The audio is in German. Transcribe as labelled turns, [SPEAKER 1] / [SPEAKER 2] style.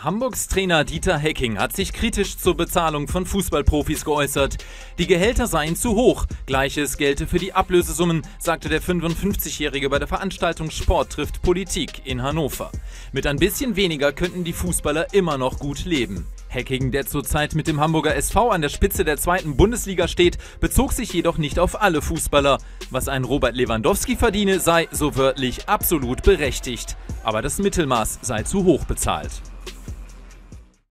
[SPEAKER 1] Hamburgs Trainer Dieter Hecking hat sich kritisch zur Bezahlung von Fußballprofis geäußert. Die Gehälter seien zu hoch. Gleiches gelte für die Ablösesummen, sagte der 55-Jährige bei der Veranstaltung Sport trifft Politik in Hannover. Mit ein bisschen weniger könnten die Fußballer immer noch gut leben. Hecking, der zurzeit mit dem Hamburger SV an der Spitze der 2. Bundesliga steht, bezog sich jedoch nicht auf alle Fußballer. Was ein Robert Lewandowski verdiene, sei, so wörtlich, absolut berechtigt. Aber das Mittelmaß sei zu hoch bezahlt.